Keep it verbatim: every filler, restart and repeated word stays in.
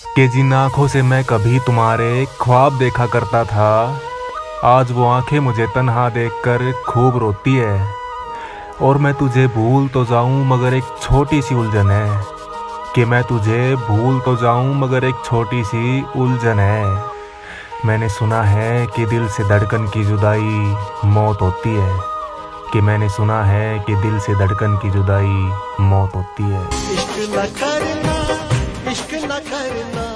कि जिन आँखों से मैं कभी तुम्हारे ख्वाब देखा करता था, आज वो आंखें मुझे तन्हा देखकर खूब रोती है। और मैं तुझे भूल तो जाऊं मगर एक छोटी सी उलझन है, कि मैं तुझे भूल तो जाऊं मगर एक छोटी सी उलझन है। मैंने सुना है कि दिल से धड़कन की जुदाई मौत होती है, कि मैंने सुना है कि दिल से धड़कन की जुदाई मौत होती है। इश्क न करना, इश्क न करना।